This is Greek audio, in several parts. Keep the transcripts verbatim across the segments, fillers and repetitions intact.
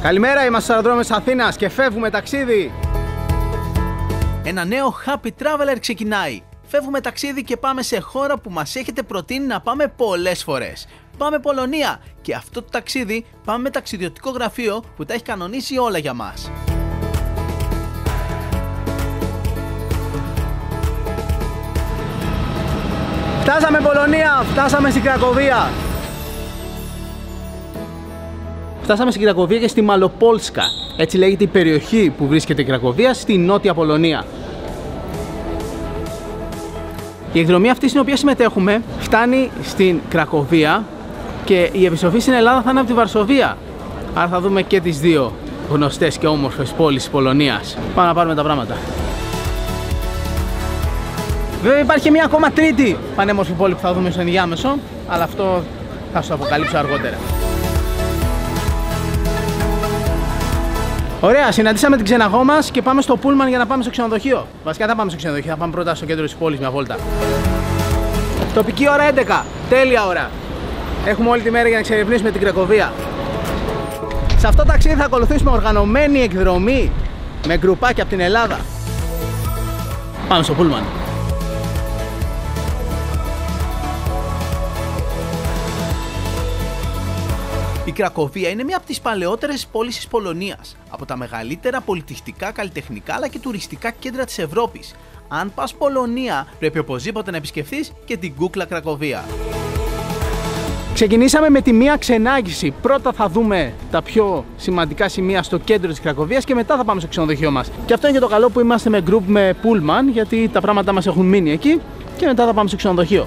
Καλημέρα, είμαστε στο αεροδρόμιο της Αθήνας και φεύγουμε ταξίδι. Ένα νέο Happy Traveler ξεκινάει. Φεύγουμε ταξίδι και πάμε σε χώρα που μας έχετε προτείνει να πάμε πολλές φορές. Πάμε Πολωνία και αυτό το ταξίδι πάμε με ταξιδιωτικό γραφείο που τα έχει κανονίσει όλα για μας. Φτάσαμε Πολωνία, φτάσαμε στην Κρακοβία. Φτάσαμε στην Κρακοβία και στη Μαλοπόλσκα. Έτσι λέγεται η περιοχή που βρίσκεται η Κρακοβία στη νότια Πολωνία. Η εκδρομή αυτή στην οποία συμμετέχουμε φτάνει στην Κρακοβία και η επιστροφή στην Ελλάδα θα είναι από τη Βαρσοβία. Άρα θα δούμε και τις δύο γνωστές και όμορφες πόλεις της Πολωνίας. Πάμε να πάρουμε τα πράγματα. Βέβαια υπάρχει και μια ακόμα τρίτη πανέμορφη πόλη που θα δούμε στο ενδιάμεσο, αλλά αυτό θα σας το αποκαλύψω αργότερα. Ωραία, συναντήσαμε την ξεναγό μας και πάμε στο πούλμαν για να πάμε στο ξενοδοχείο. Βασικά θα πάμε στο ξενοδοχείο, θα πάμε πρώτα στο κέντρο της πόλης μια βόλτα. Τοπική ώρα έντεκα, τέλεια ώρα. Έχουμε όλη τη μέρα για να εξερευνήσουμε την Κρακοβία. Σε αυτό το ταξίδι θα ακολουθήσουμε οργανωμένη εκδρομή με γκρουπάκια από την Ελλάδα. Πάμε στο πούλμαν. Η Κρακοβία είναι μια από τις παλαιότερες πόλεις της Πολωνίας, από τα μεγαλύτερα πολιτιστικά, καλλιτεχνικά αλλά και τουριστικά κέντρα της Ευρώπης. Αν πας Πολωνία, πρέπει οπωσδήποτε να επισκεφθείς και την κούκλα Κρακοβία. Ξεκινήσαμε με τη μία ξενάγηση. Πρώτα θα δούμε τα πιο σημαντικά σημεία στο κέντρο της Κρακοβίας και μετά θα πάμε στο ξενοδοχείο μας. Και αυτό είναι και το καλό που είμαστε με group με pullman, γιατί τα πράγματα μας έχουν μείνει εκεί και μετά θα πάμε στο ξενοδοχείο.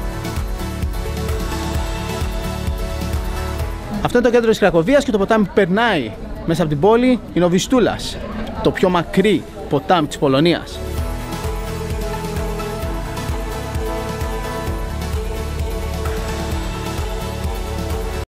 Αυτό είναι το κέντρο της Κρακοβίας και το ποτάμι που περνάει μέσα από την πόλη είναι ο Βιστούλας, το πιο μακρύ ποτάμι της Πολωνίας.